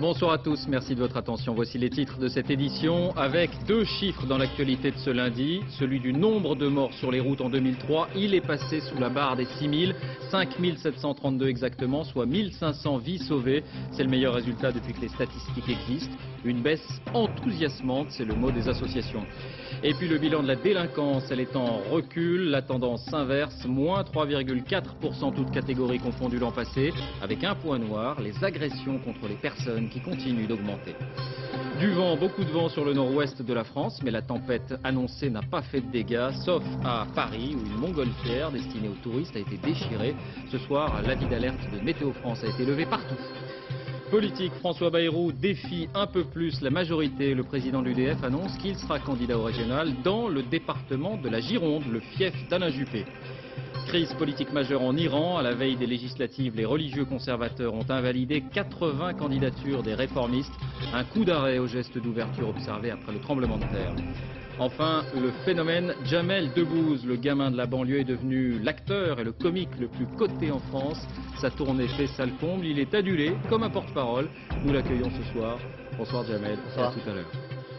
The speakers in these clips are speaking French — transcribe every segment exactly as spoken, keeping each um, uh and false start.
Bonsoir à tous, merci de votre attention. Voici les titres de cette édition avec deux chiffres dans l'actualité de ce lundi. Celui du nombre de morts sur les routes en deux mille trois, il est passé sous la barre des six mille, cinq mille sept cent trente-deux exactement, soit mille cinq cents vies sauvées. C'est le meilleur résultat depuis que les statistiques existent. Une baisse enthousiasmante, c'est le mot des associations. Et puis le bilan de la délinquance, elle est en recul, la tendance s'inverse, moins trois virgule quatre pour cent toutes catégories confondues l'an passé, avec un point noir, les agressions contre les personnes qui continuent d'augmenter. Du vent, beaucoup de vent sur le nord-ouest de la France, mais la tempête annoncée n'a pas fait de dégâts, sauf à Paris où une montgolfière destinée aux touristes a été déchirée. Ce soir, l'avis d'alerte de Météo France a été levé partout. Politique, François Bayrou défie un peu plus la majorité. Le président de l'U D F annonce qu'il sera candidat au régional dans le département de la Gironde, le fief d'Alain Juppé. Crise politique majeure en Iran. À la veille des législatives, les religieux conservateurs ont invalidé quatre-vingts candidatures des réformistes. Un coup d'arrêt au geste d'ouverture observé après le tremblement de terre. Enfin, le phénomène Jamel Debbouze, le gamin de la banlieue, est devenu l'acteur et le comique le plus coté en France. Sa tournée fait salle comble, il est adulé comme un porte-parole. Nous l'accueillons ce soir. Bonsoir Jamel, et à tout à l'heure.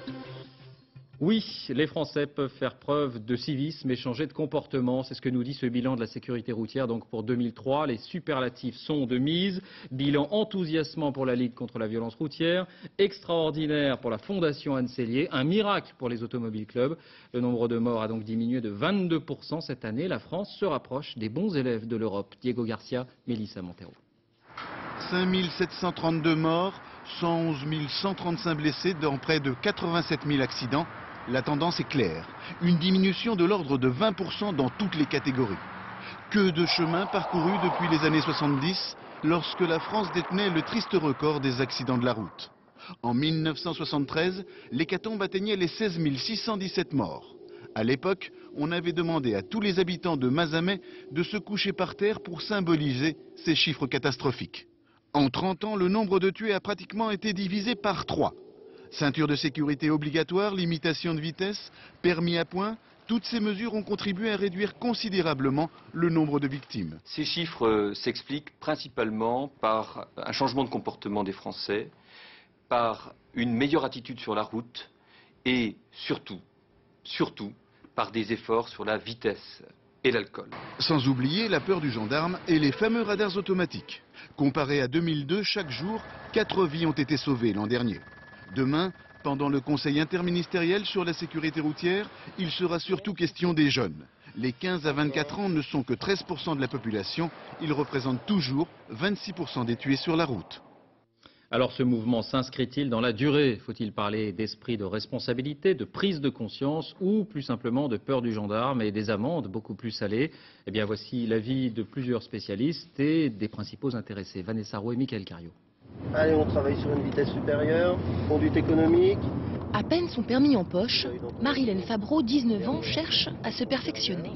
Oui, les Français peuvent faire preuve de civisme et changer de comportement. C'est ce que nous dit ce bilan de la sécurité routière. Donc pour deux mille trois, les superlatifs sont de mise. Bilan enthousiasmant pour la Ligue contre la violence routière, extraordinaire pour la Fondation Anne Sellier, un miracle pour les automobiles clubs. Le nombre de morts a donc diminué de vingt-deux pour cent cette année. La France se rapproche des bons élèves de l'Europe. Diego Garcia, Mélissa Montero. cinq mille sept cent trente-deux morts, cent onze mille cent trente-cinq blessés dans près de quatre-vingt-sept mille accidents. La tendance est claire, une diminution de l'ordre de vingt pour cent dans toutes les catégories. Que de chemin parcouru depuis les années soixante-dix, lorsque la France détenait le triste record des accidents de la route. En mille neuf cent soixante-treize, l'hécatombe atteignait les seize mille six cent dix-sept morts. À l'époque, on avait demandé à tous les habitants de Mazamet de se coucher par terre pour symboliser ces chiffres catastrophiques. En trente ans, le nombre de tués a pratiquement été divisé par trois. Ceinture de sécurité obligatoire, limitation de vitesse, permis à points, toutes ces mesures ont contribué à réduire considérablement le nombre de victimes. Ces chiffres s'expliquent principalement par un changement de comportement des Français, par une meilleure attitude sur la route et surtout, surtout, par des efforts sur la vitesse et l'alcool. Sans oublier la peur du gendarme et les fameux radars automatiques. Comparé à deux mille deux, chaque jour, quatre vies ont été sauvées l'an dernier. Demain, pendant le Conseil interministériel sur la sécurité routière, il sera surtout question des jeunes. Les quinze à vingt-quatre ans ne sont que treize pour cent de la population. Ils représentent toujours vingt-six pour cent des tués sur la route. Alors ce mouvement s'inscrit-il dans la durée? Faut-il parler d'esprit de responsabilité, de prise de conscience ou plus simplement de peur du gendarme et des amendes beaucoup plus salées? Eh bien voici l'avis de plusieurs spécialistes et des principaux intéressés. Vanessa Roux et Michael Cario. Allez, on travaille sur une vitesse supérieure, conduite économique. À peine son permis en poche, Marilène Fabreau, dix-neuf ans, cherche à se perfectionner.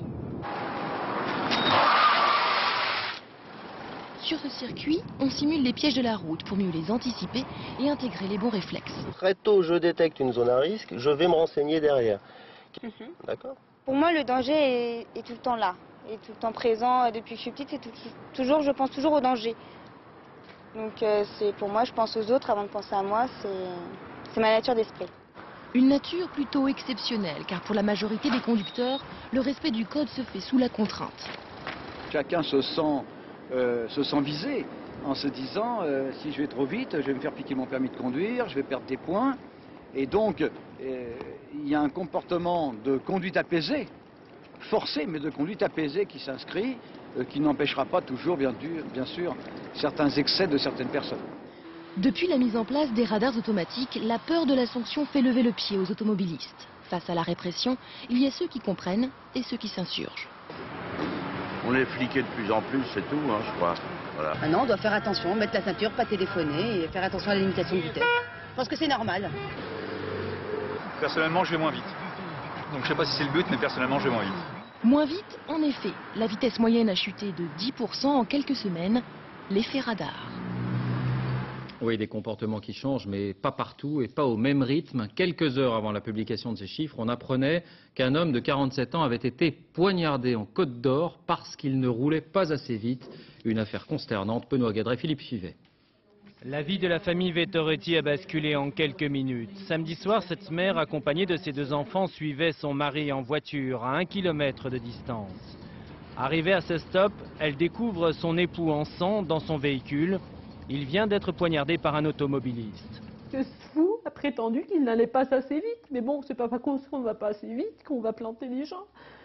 Sur ce circuit, on simule les pièges de la route pour mieux les anticiper et intégrer les bons réflexes. Très tôt, je détecte une zone à risque, je vais me renseigner derrière. Mm-hmm. D'accord? Pour moi, le danger est, est tout le temps là, est tout le temps présent. Depuis que je suis petite, c'est tout, toujours, je pense toujours au danger. Donc euh, c'est pour moi, je pense aux autres avant de penser à moi, c'est ma nature d'esprit. Une nature plutôt exceptionnelle, car pour la majorité des conducteurs, le respect du code se fait sous la contrainte. Chacun se sent, euh, se sent visé en se disant euh, si je vais trop vite, je vais me faire piquer mon permis de conduire, je vais perdre des points. Et donc, euh, il y a un comportement de conduite apaisée, forcé, mais de conduite apaisée qui s'inscrit, euh, qui n'empêchera pas toujours, bien, bien sûr, certains excès de certaines personnes. Depuis la mise en place des radars automatiques, la peur de la sanction fait lever le pied aux automobilistes. Face à la répression, il y a ceux qui comprennent et ceux qui s'insurgent. On est fliqué de plus en plus, c'est tout, hein, je crois. Voilà. Maintenant, on doit faire attention, mettre la ceinture, pas téléphoner et faire attention à la limitation de vitesse. Je pense que c'est normal. Personnellement, je vais moins vite. Donc je sais pas si c'est le but, mais personnellement, je vais moins vite. Moins vite, en effet. La vitesse moyenne a chuté de dix pour cent en quelques semaines. L'effet radar. Oui, des comportements qui changent, mais pas partout et pas au même rythme. Quelques heures avant la publication de ces chiffres, on apprenait qu'un homme de quarante-sept ans avait été poignardé en Côte d'Or parce qu'il ne roulait pas assez vite. Une affaire consternante. Benoît Gadret, Philippe Fivet. La vie de la famille Vettoretti a basculé en quelques minutes. Samedi soir, cette mère, accompagnée de ses deux enfants, suivait son mari en voiture à un kilomètre de distance. Arrivée à ce stop, elle découvre son époux en sang dans son véhicule. Il vient d'être poignardé par un automobiliste. Ce fou a prétendu qu'il n'allait pas assez vite. Mais bon, c'est pas parce qu'on ne va pas assez vite qu'on va planter les gens.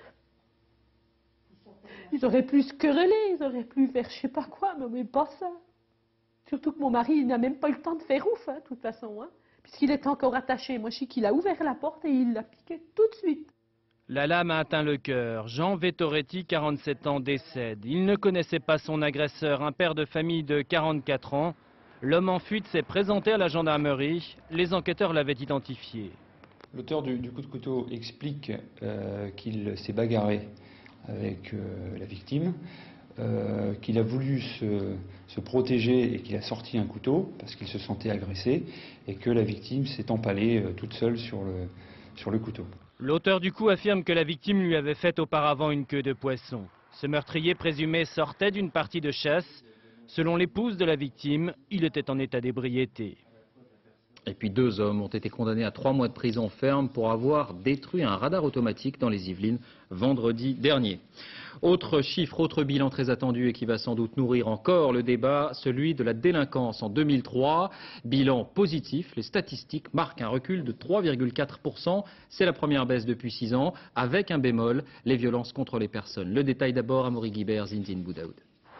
Ils auraient pu se quereller, ils auraient pu faire je sais pas quoi, mais pas ça. Surtout que mon mari, il n'a même pas eu le temps de faire ouf, hein, de toute façon, hein, puisqu'il est encore attaché. Moi, je sais qu'il a ouvert la porte et il l'a piqué tout de suite. La lame a atteint le cœur. Jean Vettoretti, quarante-sept ans, décède. Il ne connaissait pas son agresseur, un père de famille de quarante-quatre ans. L'homme en fuite s'est présenté à la gendarmerie. Les enquêteurs l'avaient identifié. L'auteur du, du coup de couteau explique euh, qu'il s'est bagarré avec euh, la victime. Euh, qu'il a voulu se, se protéger et qu'il a sorti un couteau parce qu'il se sentait agressé et que la victime s'est empalée euh, toute seule sur le, sur le couteau. L'auteur du coup affirme que la victime lui avait fait auparavant une queue de poisson. Ce meurtrier présumé sortait d'une partie de chasse. Selon l'épouse de la victime, il était en état d'ébriété. Et puis deux hommes ont été condamnés à trois mois de prison ferme pour avoir détruit un radar automatique dans les Yvelines vendredi dernier. Autre chiffre, autre bilan très attendu et qui va sans doute nourrir encore le débat, celui de la délinquance en deux mille trois. Bilan positif, les statistiques marquent un recul de trois virgule quatre pour cent. C'est la première baisse depuis six ans, avec un bémol, les violences contre les personnes. Le détail d'abord, Amaury Guibert, Zinzine Boudaoud.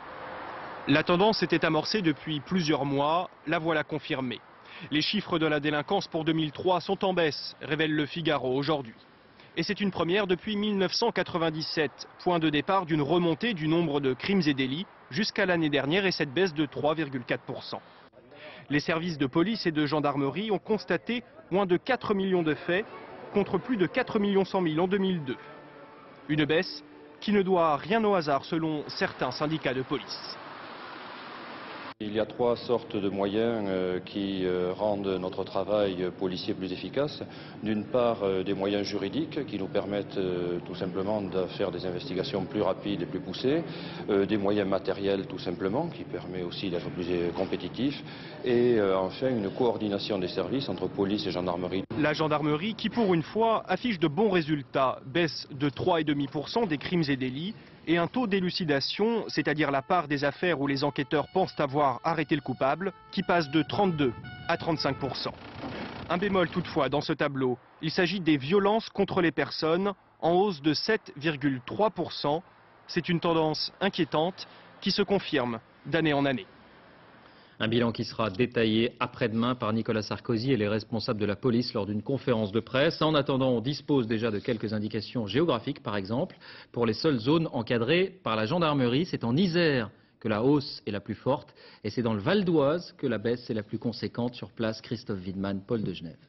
La tendance était amorcée depuis plusieurs mois, la voilà confirmée. Les chiffres de la délinquance pour deux mille trois sont en baisse, révèle Le Figaro aujourd'hui. Et c'est une première depuis mille neuf cent quatre-vingt-dix-sept, point de départ d'une remontée du nombre de crimes et délits jusqu'à l'année dernière et cette baisse de trois virgule quatre pour cent. Les services de police et de gendarmerie ont constaté moins de quatre millions de faits contre plus de quatre millions cent mille en deux mille deux. Une baisse qui ne doit rien au hasard selon certains syndicats de police. Il y a trois sortes de moyens euh, qui euh, rendent notre travail policier plus efficace. D'une part, euh, des moyens juridiques qui nous permettent euh, tout simplement de faire des investigations plus rapides et plus poussées. Euh, des moyens matériels tout simplement qui permet aussi d'être plus euh, compétitif. Et euh, enfin, une coordination des services entre police et gendarmerie. La gendarmerie qui pour une fois affiche de bons résultats, baisse de trois virgule cinq pour cent des crimes et délits. Et un taux d'élucidation, c'est-à-dire la part des affaires où les enquêteurs pensent avoir arrêté le coupable, qui passe de trente-deux à trente-cinq pour cent. Un bémol toutefois dans ce tableau, il s'agit des violences contre les personnes, en hausse de sept virgule trois pour cent. C'est une tendance inquiétante qui se confirme d'année en année. Un bilan qui sera détaillé après-demain par Nicolas Sarkozy et les responsables de la police lors d'une conférence de presse. En attendant, on dispose déjà de quelques indications géographiques, par exemple, pour les seules zones encadrées par la gendarmerie. C'est en Isère que la hausse est la plus forte et c'est dans le Val d'Oise que la baisse est la plus conséquente. Sur place, Christophe Widman, Paul de Genève.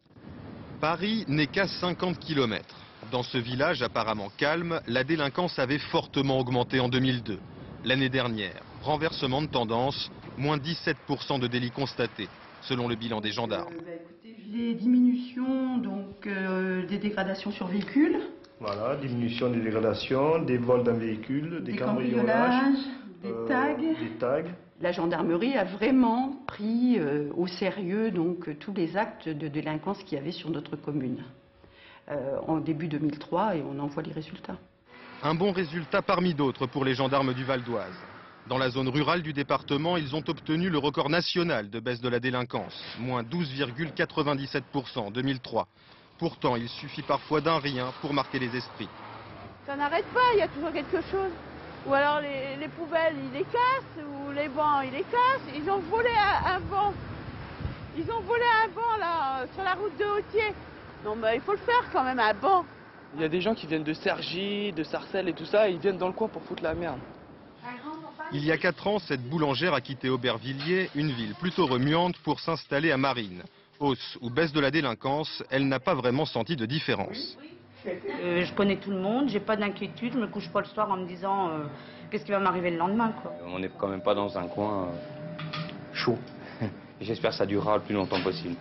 Paris n'est qu'à cinquante kilomètres. Dans ce village apparemment calme, la délinquance avait fortement augmenté en deux mille deux. L'année dernière, renversement de tendance, moins dix-sept pour cent de délits constatés, selon le bilan des gendarmes. Euh, bah, écoutez, les diminutions donc, euh, des dégradations sur véhicules. Voilà, diminution des dégradations, des vols d'un véhicule, des, des cambriolages, des euh, tags. Des tags. La gendarmerie a vraiment pris euh, au sérieux donc, tous les actes de délinquance qu'il y avait sur notre commune euh, en début deux mille trois et on en voit les résultats. Un bon résultat parmi d'autres pour les gendarmes du Val d'Oise. Dans la zone rurale du département, ils ont obtenu le record national de baisse de la délinquance, moins douze virgule quatre-vingt-dix-sept pour cent en deux mille trois. Pourtant, il suffit parfois d'un rien pour marquer les esprits. Ça n'arrête pas, il y a toujours quelque chose. Ou alors les, les poubelles, ils les cassent, ou les bancs, ils les cassent. Ils ont volé un, un banc. Ils ont volé un banc, là, sur la route de Hautier. Non, mais il faut le faire quand même, un banc. Il y a des gens qui viennent de Cergy, de Sarcelles et tout ça, et ils viennent dans le coin pour foutre la merde. Il y a quatre ans, cette boulangère a quitté Aubervilliers, une ville plutôt remuante, pour s'installer à Marines. Hausse ou baisse de la délinquance, elle n'a pas vraiment senti de différence. Euh, je connais tout le monde, j'ai pas d'inquiétude, je me couche pas le soir en me disant euh, qu'est-ce qui va m'arriver le lendemain, quoi. On n'est quand même pas dans un coin euh, chaud. J'espère que ça durera le plus longtemps possible.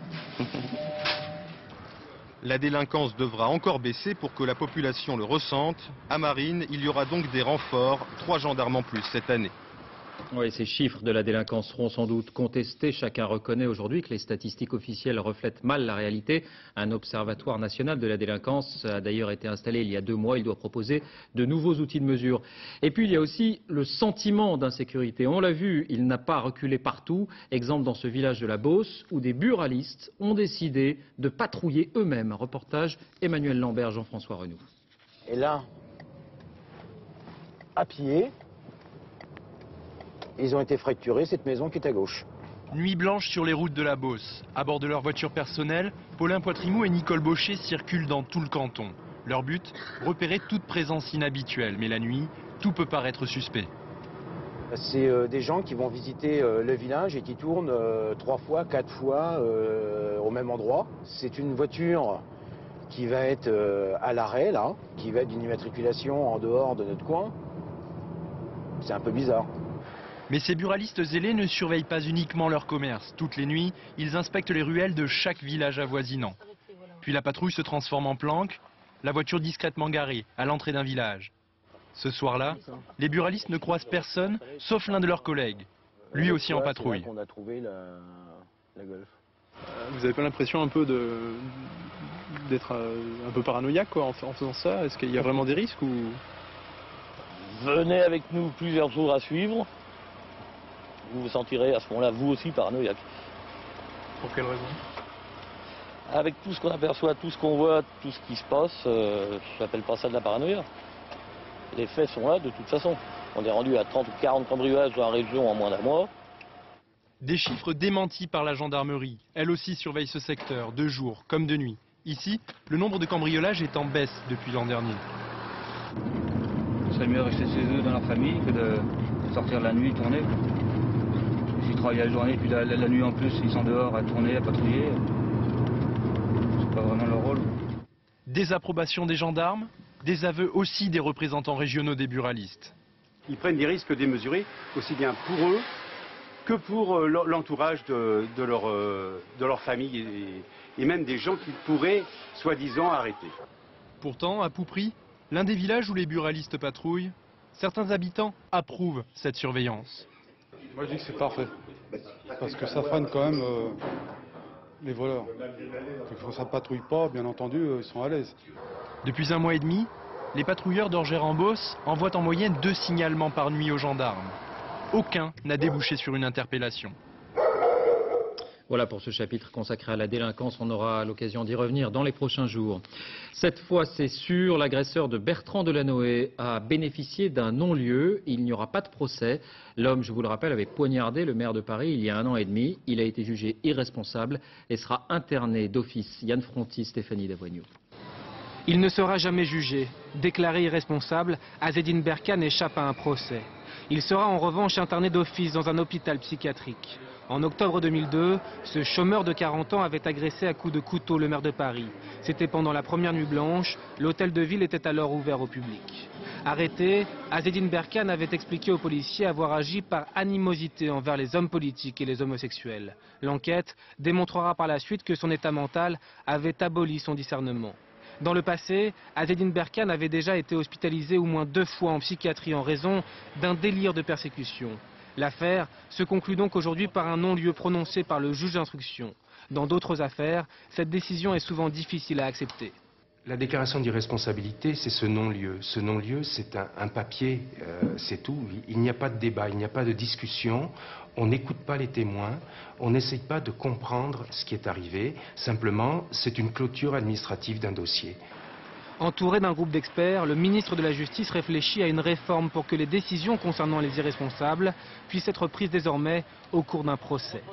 La délinquance devra encore baisser pour que la population le ressente. À Marines, il y aura donc des renforts, trois gendarmes en plus cette année. Oui, ces chiffres de la délinquance seront sans doute contestés. Chacun reconnaît aujourd'hui que les statistiques officielles reflètent mal la réalité. Un observatoire national de la délinquance a d'ailleurs été installé il y a deux mois. Il doit proposer de nouveaux outils de mesure. Et puis il y a aussi le sentiment d'insécurité. On l'a vu, il n'a pas reculé partout. Exemple dans ce village de la Beauce où des buralistes ont décidé de patrouiller eux-mêmes. Reportage Emmanuel Lambert, Jean-François Renou. Et là, à pied, ils ont été fracturés, cette maison qui est à gauche. Nuit blanche sur les routes de la Beauce. À bord de leur voiture personnelle, Paulin Poitrimou et Nicole Baucher circulent dans tout le canton. Leur but, repérer toute présence inhabituelle. Mais la nuit, tout peut paraître suspect. C'est euh, des gens qui vont visiter euh, le village et qui tournent euh, trois fois, quatre fois euh, au même endroit. C'est une voiture qui va être euh, à l'arrêt, là, qui va être d'une immatriculation en dehors de notre coin. C'est un peu bizarre. Mais ces buralistes zélés ne surveillent pas uniquement leur commerce. Toutes les nuits, ils inspectent les ruelles de chaque village avoisinant. Puis la patrouille se transforme en planque, la voiture discrètement garée à l'entrée d'un village. Ce soir-là, les buralistes ne croisent personne, sauf l'un de leurs collègues, lui aussi en patrouille. On a trouvé la, la Golf. Vous n'avez pas l'impression un peu de d'être un peu paranoïaque quoi, en faisant ça? Est-ce qu'il y a vraiment des risques ou... Venez avec nous plusieurs jours à suivre. Vous vous sentirez à ce moment-là, vous aussi, paranoïaque. Pour quelle raison? Avec tout ce qu'on aperçoit, tout ce qu'on voit, tout ce qui se passe, euh, je n'appelle pas ça de la paranoïa. Les faits sont là de toute façon. On est rendu à trente ou quarante cambriolages dans la région en moins d'un mois. Des chiffres démentis par la gendarmerie. Elle aussi surveille ce secteur, de jour comme de nuit. Ici, le nombre de cambriolages est en baisse depuis l'an dernier. C'est mieux de rester chez eux dans leur famille que de sortir la nuit, tourner. S'ils travaillent la journée, puis la, la, la nuit en plus, ils sont dehors à tourner, à patrouiller. C'est pas vraiment leur rôle. Désapprobation des gendarmes, des aveux aussi des représentants régionaux des buralistes. Ils prennent des risques démesurés, aussi bien pour eux que pour l'entourage de, de, leur, de leur famille et, et même des gens qu'ils pourraient, soi-disant, arrêter. Pourtant, à Poupry, l'un des villages où les buralistes patrouillent, certains habitants approuvent cette surveillance. Moi je dis que c'est parfait, parce que ça freine quand même euh, les voleurs. Quand ça ne patrouille pas, bien entendu, euh, ils sont à l'aise. Depuis un mois et demi, les patrouilleurs d'Orgères-en-Beauce envoient en moyenne deux signalements par nuit aux gendarmes. Aucun n'a débouché sur une interpellation. Voilà pour ce chapitre consacré à la délinquance. On aura l'occasion d'y revenir dans les prochains jours. Cette fois, c'est sûr, l'agresseur de Bertrand Delanoë a bénéficié d'un non-lieu. Il n'y aura pas de procès. L'homme, je vous le rappelle, avait poignardé le maire de Paris il y a un an et demi. Il a été jugé irresponsable et sera interné d'office. Yann Fronty, Stéphanie Davoignou. Il ne sera jamais jugé. Déclaré irresponsable, Azzedine Berkane échappe à un procès. Il sera en revanche interné d'office dans un hôpital psychiatrique. En octobre deux mille deux, ce chômeur de quarante ans avait agressé à coups de couteau le maire de Paris. C'était pendant la première nuit blanche. L'hôtel de ville était alors ouvert au public. Arrêté, Azzedine Berkane avait expliqué aux policiers avoir agi par animosité envers les hommes politiques et les homosexuels. L'enquête démontrera par la suite que son état mental avait aboli son discernement. Dans le passé, Azzedine Berkane avait déjà été hospitalisée au moins deux fois en psychiatrie en raison d'un délire de persécution. L'affaire se conclut donc aujourd'hui par un non-lieu prononcé par le juge d'instruction. Dans d'autres affaires, cette décision est souvent difficile à accepter. La déclaration d'irresponsabilité, c'est ce non-lieu. Ce non-lieu, c'est un, un papier, euh, c'est tout. Il n'y a pas de débat, il n'y a pas de discussion. On n'écoute pas les témoins, on n'essaye pas de comprendre ce qui est arrivé. Simplement, c'est une clôture administrative d'un dossier. Entouré d'un groupe d'experts, le ministre de la Justice réfléchit à une réforme pour que les décisions concernant les irresponsables puissent être prises désormais au cours d'un procès.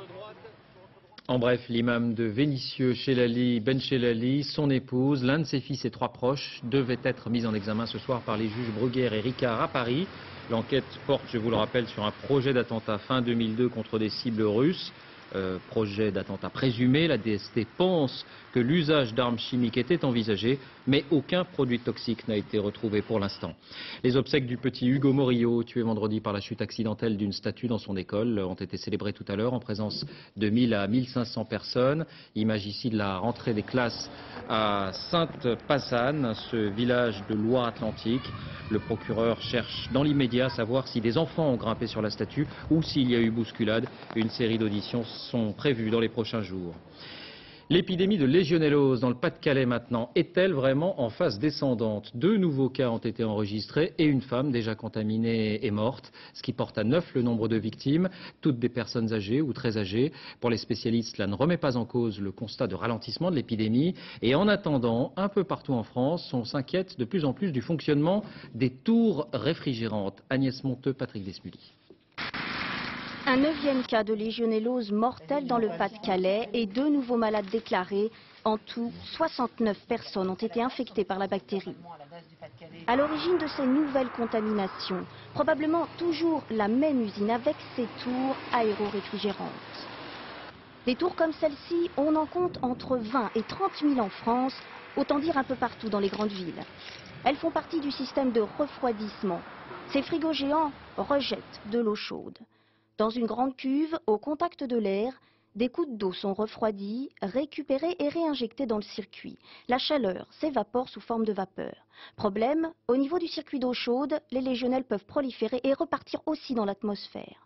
En bref, l'imam de Vénissieux, Chelali Ben Chelali, son épouse, l'un de ses fils et trois proches devaient être mis en examen ce soir par les juges Bruguière et Ricard à Paris. L'enquête porte, je vous le rappelle, sur un projet d'attentat fin deux mille deux contre des cibles russes. Euh, projet d'attentat présumé. La D S T pense que l'usage d'armes chimiques était envisagé. mais aucun produit toxique n'a été retrouvé pour l'instant. Les obsèques du petit Hugo Morillo, tué vendredi par la chute accidentelle d'une statue dans son école, ont été célébrées tout à l'heure en présence de mille à mille cinq cents personnes. Image ici de la rentrée des classes à Sainte-Pazanne, ce village de Loire-Atlantique. Le procureur cherche dans l'immédiat à savoir si des enfants ont grimpé sur la statue ou s'il y a eu bousculade. Une série d'auditions sont prévues dans les prochains jours. L'épidémie de légionellose dans le Pas-de-Calais maintenant est-elle vraiment en phase descendante? Deux nouveaux cas ont été enregistrés et une femme déjà contaminée est morte, ce qui porte à neuf le nombre de victimes, toutes des personnes âgées ou très âgées. Pour les spécialistes, cela ne remet pas en cause le constat de ralentissement de l'épidémie. Et en attendant, un peu partout en France, on s'inquiète de plus en plus du fonctionnement des tours réfrigérantes. Agnès Monteux, Patrick Desmully. Un neuvième cas de légionellose mortelle dans le Pas-de-Calais et deux nouveaux malades déclarés. En tout, soixante-neuf personnes ont été infectées par la bactérie. À l'origine de ces nouvelles contaminations, probablement toujours la même usine avec ses tours aéroréfrigérantes. Des tours comme celle-ci, on en compte entre vingt et trente mille en France, autant dire un peu partout dans les grandes villes. Elles font partie du système de refroidissement. Ces frigos géants rejettent de l'eau chaude. Dans une grande cuve, au contact de l'air, des gouttes d'eau sont refroidies, récupérées et réinjectées dans le circuit. La chaleur s'évapore sous forme de vapeur. Problème, au niveau du circuit d'eau chaude, les légionelles peuvent proliférer et repartir aussi dans l'atmosphère.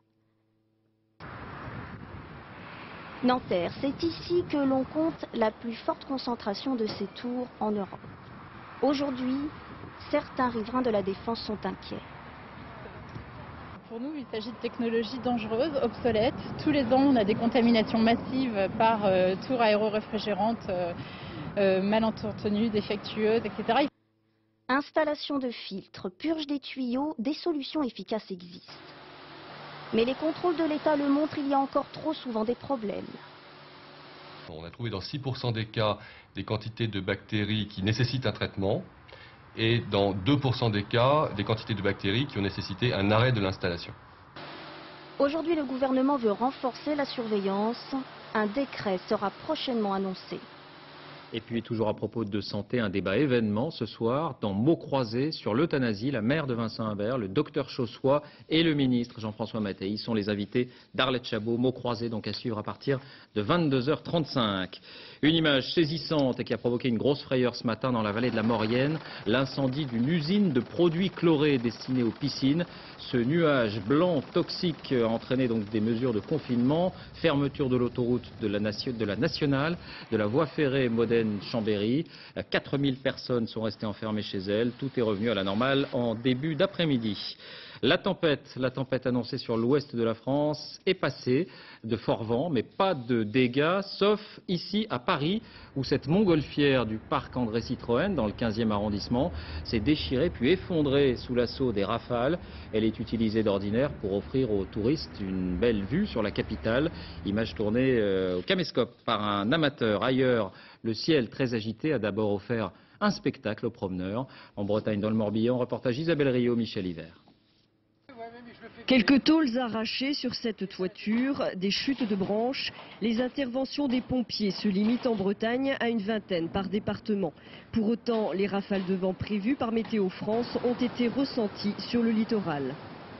Nanterre, c'est ici que l'on compte la plus forte concentration de ces tours en Europe. Aujourd'hui, certains riverains de la Défense sont inquiets. Pour nous, il s'agit de technologies dangereuses, obsolètes. Tous les ans, on a des contaminations massives par euh, tours aéroréfrigérantes euh, euh, mal entretenues, défectueuses, et cetera. Installation de filtres, purge des tuyaux, des solutions efficaces existent. Mais les contrôles de l'État le montrent, il y a encore trop souvent des problèmes. On a trouvé dans six pour cent des cas des quantités de bactéries qui nécessitent un traitement. Et dans deux pour cent des cas, des quantités de bactéries qui ont nécessité un arrêt de l'installation. Aujourd'hui, le gouvernement veut renforcer la surveillance. Un décret sera prochainement annoncé. Et puis, toujours à propos de santé, un débat événement ce soir dans Mots croisés sur l'euthanasie. La maire de Vincent-Imbert, le docteur Chaussois et le ministre Jean-François Mattei sont les invités d'Arlette Chabot. Mots croisés donc à suivre à partir de vingt-deux heures trente-cinq. Une image saisissante et qui a provoqué une grosse frayeur ce matin dans la vallée de la Maurienne. L'incendie d'une usine de produits chlorés destinés aux piscines. Ce nuage blanc toxique a entraîné donc des mesures de confinement, fermeture de l'autoroute de la, nation, de la nationale, de la voie ferrée Modène-Chambéry. quatre mille personnes sont restées enfermées chez elles. Tout est revenu à la normale en début d'après-midi. La tempête, la tempête annoncée sur l'ouest de la France est passée, de forts vents, mais pas de dégâts, sauf ici à Paris, où cette montgolfière du parc André Citroën, dans le quinzième arrondissement, s'est déchirée puis effondrée sous l'assaut des rafales. Elle est utilisée d'ordinaire pour offrir aux touristes une belle vue sur la capitale. Image tournée euh, au caméscope par un amateur. Ailleurs, le ciel très agité a d'abord offert un spectacle aux promeneurs. En Bretagne, dans le Morbihan, reportage Isabelle Rio, Michel Hiver. Quelques tôles arrachées sur cette toiture, des chutes de branches. Les interventions des pompiers se limitent en Bretagne à une vingtaine par département. Pour autant, les rafales de vent prévues par Météo France ont été ressenties sur le littoral.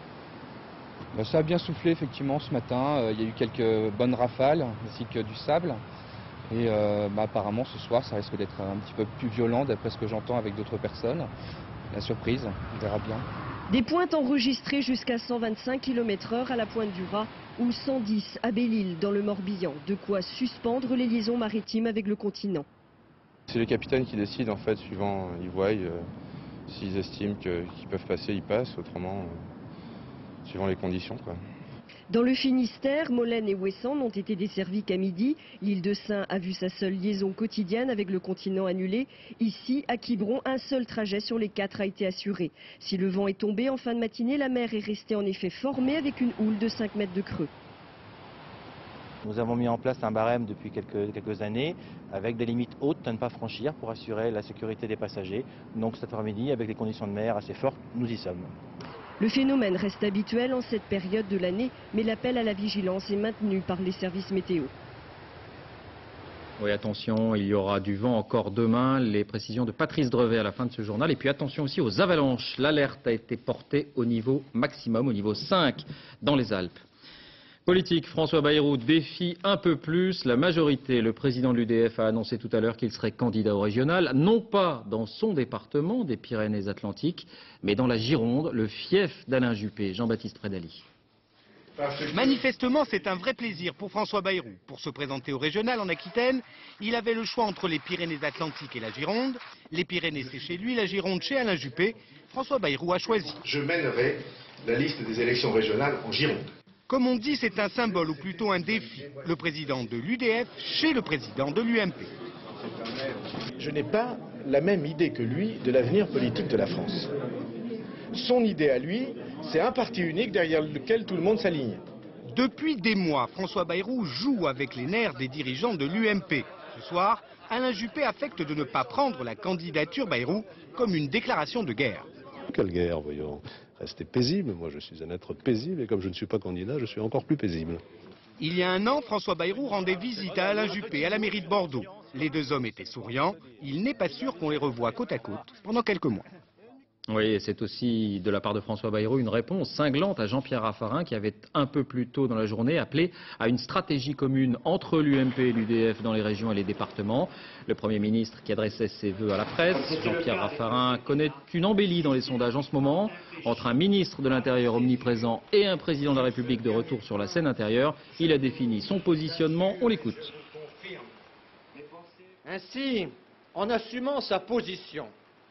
Ça a bien soufflé effectivement ce matin. Il y a eu quelques bonnes rafales ainsi que du sable. Et euh, bah, apparemment ce soir ça risque d'être un petit peu plus violent d'après ce que j'entends avec d'autres personnes. La surprise, on verra bien. Des pointes enregistrées jusqu'à cent vingt-cinq kilomètres heure à la Pointe du Raz ou cent dix à Belle-Île dans le Morbihan. De quoi suspendre les liaisons maritimes avec le continent. C'est les capitaines qui décident en fait, suivant, ils voient, euh, s'ils estiment qu'ils peuvent passer, ils passent, autrement, euh, suivant les conditions, quoi. Dans le Finistère, Molène et Ouessant n'ont été desservis qu'à midi. L'île de Sein a vu sa seule liaison quotidienne avec le continent annulée. Ici, à Quiberon, un seul trajet sur les quatre a été assuré. Si le vent est tombé en fin de matinée, la mer est restée en effet formée avec une houle de cinq mètres de creux. Nous avons mis en place un barème depuis quelques, quelques années avec des limites hautes à ne pas franchir pour assurer la sécurité des passagers. Donc cet après-midi, avec des conditions de mer assez fortes, nous y sommes. Le phénomène reste habituel en cette période de l'année, mais l'appel à la vigilance est maintenu par les services météo. Oui, attention, il y aura du vent encore demain. Les précisions de Patrice Drevet à la fin de ce journal. Et puis attention aussi aux avalanches. L'alerte a été portée au niveau maximum, au niveau cinq, dans les Alpes. Politique, François Bayrou défie un peu plus la majorité. Le président de l'U D F a annoncé tout à l'heure qu'il serait candidat au régional, non pas dans son département des Pyrénées-Atlantiques, mais dans la Gironde, le fief d'Alain Juppé. Jean-Baptiste Prédaly. Manifestement, c'est un vrai plaisir pour François Bayrou. Pour se présenter au régional en Aquitaine, il avait le choix entre les Pyrénées-Atlantiques et la Gironde. Les Pyrénées, c'est chez lui, la Gironde chez Alain Juppé. François Bayrou a choisi. Je mènerai la liste des élections régionales en Gironde. Comme on dit, c'est un symbole ou plutôt un défi. Le président de l'U D F chez le président de l'U M P. Je n'ai pas la même idée que lui de l'avenir politique de la France. Son idée à lui, c'est un parti unique derrière lequel tout le monde s'aligne. Depuis des mois, François Bayrou joue avec les nerfs des dirigeants de l'U M P. Ce soir, Alain Juppé affecte de ne pas prendre la candidature Bayrou comme une déclaration de guerre. Quelle guerre, voyons. Restez paisible. Moi, je suis un être paisible et comme je ne suis pas candidat, je suis encore plus paisible. Il y a un an, François Bayrou rendait visite à Alain Juppé à la mairie de Bordeaux. Les deux hommes étaient souriants. Il n'est pas sûr qu'on les revoie côte à côte pendant quelques mois. Oui, c'est aussi de la part de François Bayrou une réponse cinglante à Jean-Pierre Raffarin qui avait un peu plus tôt dans la journée appelé à une stratégie commune entre l'U M P et l'U D F dans les régions et les départements. Le Premier ministre qui adressait ses vœux à la presse, Jean-Pierre Raffarin, connaît une embellie dans les sondages en ce moment. Entre un ministre de l'Intérieur omniprésent et un président de la République de retour sur la scène intérieure, il a défini son positionnement. On l'écoute. Ainsi, en assumant sa position,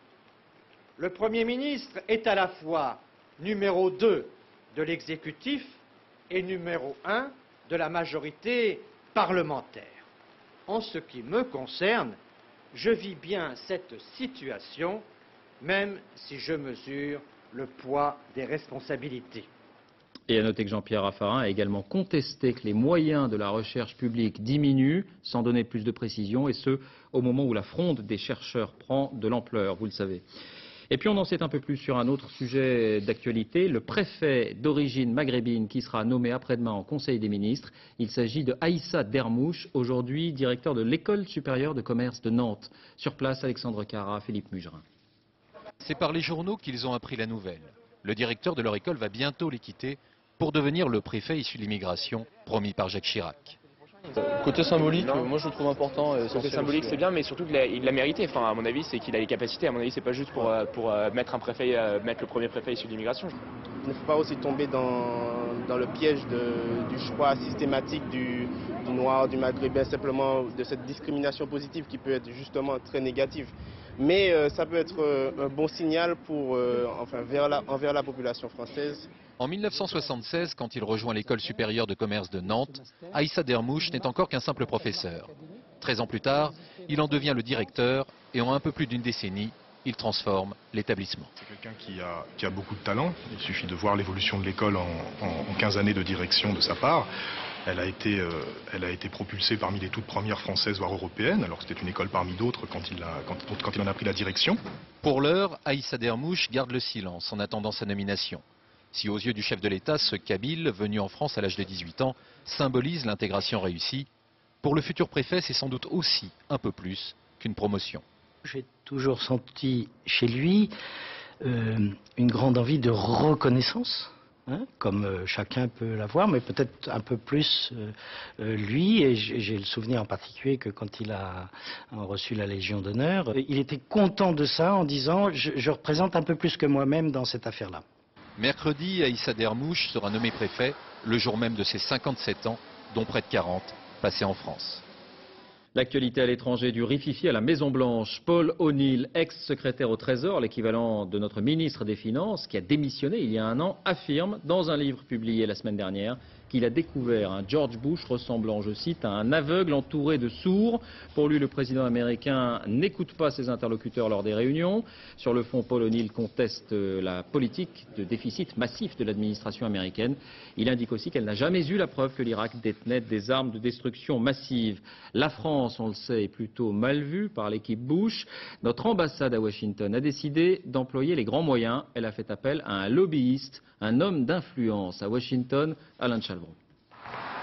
le Premier ministre est à la fois numéro deux de l'exécutif et numéro un de la majorité parlementaire. En ce qui me concerne, je vis bien cette situation, même si je mesure le poids des responsabilités. Et à noter que Jean-Pierre Raffarin a également contesté que les moyens de la recherche publique diminuent, sans donner plus de précision, et ce, au moment où la fronde des chercheurs prend de l'ampleur, vous le savez. Et puis on en sait un peu plus sur un autre sujet d'actualité, le préfet d'origine maghrébine qui sera nommé après-demain en Conseil des ministres. Il s'agit de Aïssa Dermouche, aujourd'hui directeur de l'École supérieure de commerce de Nantes. Sur place, Alexandre Cara, Philippe Mugerin. C'est par les journaux qu'ils ont appris la nouvelle. Le directeur de leur école va bientôt les quitter pour devenir le préfet issu de l'immigration promis par Jacques Chirac. Côté symbolique, non. Moi je le trouve important. Côté symbolique c'est bien, mais surtout il l'a mérité. Enfin, à mon avis, c'est qu'il a les capacités. À mon avis, c'est pas juste pour, pour mettre un préfet, mettre le premier préfet issu de l'immigration. Il ne faut pas aussi tomber dans, dans le piège de, du choix systématique du, du noir, du maghrébin, simplement de cette discrimination positive qui peut être justement très négative. Mais euh, ça peut être euh, un bon signal pour, euh, enfin, vers la, envers la population française. En mille neuf cent soixante-seize, quand il rejoint l'école supérieure de commerce de Nantes, Aïssa Dermouche n'est encore qu'un simple professeur. Treize ans plus tard, il en devient le directeur et en un peu plus d'une décennie, il transforme l'établissement. C'est quelqu'un qui a, qui a beaucoup de talent. Il suffit de voir l'évolution de l'école en, en, en quinze années de direction de sa part. Elle a, été, euh, elle a été propulsée parmi les toutes premières françaises, voire européennes, alors que c'était une école parmi d'autres quand, quand, quand il en a pris la direction. Pour l'heure, Aïssa Dermouche garde le silence en attendant sa nomination. Si aux yeux du chef de l'État, ce Kabyle, venu en France à l'âge de dix-huit ans, symbolise l'intégration réussie, pour le futur préfet, c'est sans doute aussi un peu plus qu'une promotion. J'ai toujours senti chez lui euh, une grande envie de reconnaissance, hein, comme euh, chacun peut l'avoir, mais peut-être un peu plus euh, euh, lui. Et j'ai le souvenir en particulier que quand il a reçu la Légion d'honneur, il était content de ça en disant je, je représente un peu plus que moi-même dans cette affaire-là. Mercredi, Aïssa Dermouche sera nommé préfet le jour même de ses cinquante-sept ans, dont près de quarante passés en France. L'actualité à l'étranger du rififi à la Maison-Blanche. Paul O'Neill, ex-secrétaire au Trésor, l'équivalent de notre ministre des Finances, qui a démissionné il y a un an, affirme dans un livre publié la semaine dernière qu'il a découvert un George Bush ressemblant, je cite, à un aveugle entouré de sourds. Pour lui, le président américain n'écoute pas ses interlocuteurs lors des réunions. Sur le fond, Paul O'Neill conteste la politique de déficit massif de l'administration américaine. Il indique aussi qu'elle n'a jamais eu la preuve que l'Irak détenait des armes de destruction massive. La France, on le sait, est plutôt mal vue par l'équipe Bush. Notre ambassade à Washington a décidé d'employer les grands moyens. Elle a fait appel à un lobbyiste, un homme d'influence à Washington, Alain Chalvron.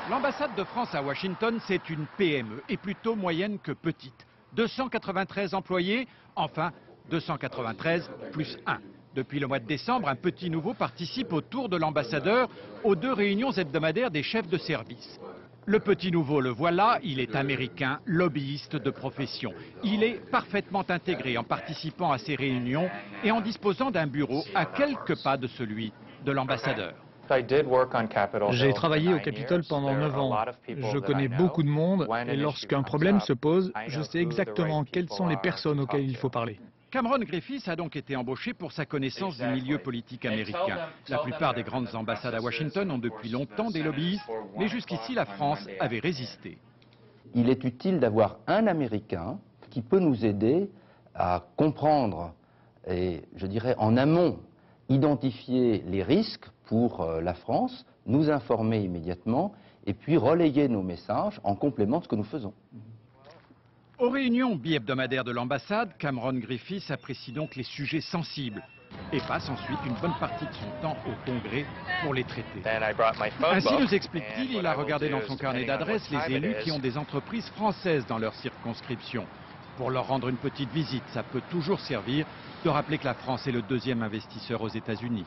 L'ambassade de France à Washington, c'est une P M E, et plutôt moyenne que petite. deux cent quatre-vingt-treize employés, enfin deux cent quatre-vingt-treize plus un. Depuis le mois de décembre, un petit nouveau participe au tour de l'ambassadeur aux deux réunions hebdomadaires des chefs de service. Le petit nouveau, le voilà, il est américain, lobbyiste de profession. Il est parfaitement intégré en participant à ces réunions et en disposant d'un bureau à quelques pas de celui de l'ambassadeur. J'ai travaillé au Capitole pendant neuf ans. Je connais beaucoup de monde et lorsqu'un problème se pose, je sais exactement quelles sont les personnes auxquelles il faut parler. Cameron Griffiths a donc été embauché pour sa connaissance du milieu politique américain. La plupart des grandes ambassades à Washington ont depuis longtemps des lobbyistes, mais jusqu'ici la France avait résisté. Il est utile d'avoir un Américain qui peut nous aider à comprendre et, je dirais, en amont, identifier les risques pour la France, nous informer immédiatement et puis relayer nos messages en complément de ce que nous faisons. Aux réunions bi-hebdomadaires de l'ambassade, Cameron Griffiths apprécie donc les sujets sensibles et passe ensuite une bonne partie de son temps au Congrès pour les traiter. Ainsi nous explique-t-il, il a regardé dans son carnet d'adresses les élus qui ont des entreprises françaises dans leur circonscription. Pour leur rendre une petite visite, ça peut toujours servir de rappeler que la France est le deuxième investisseur aux États-Unis.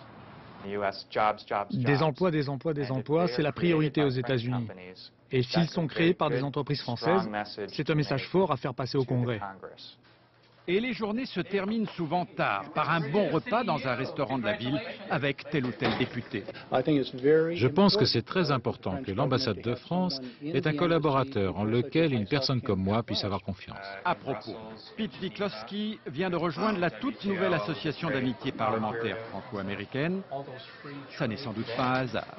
Des emplois, des emplois, des emplois, c'est la priorité aux États-Unis. Et s'ils sont créés par des entreprises françaises, c'est un message fort à faire passer au Congrès. Et les journées se terminent souvent tard, par un bon repas dans un restaurant de la ville avec tel ou tel député. Je pense que c'est très important que l'ambassade de France ait un collaborateur en lequel une personne comme moi puisse avoir confiance. À propos, Pete Wiklowski vient de rejoindre la toute nouvelle association d'amitié parlementaire franco-américaine. Ça n'est sans doute pas un hasard.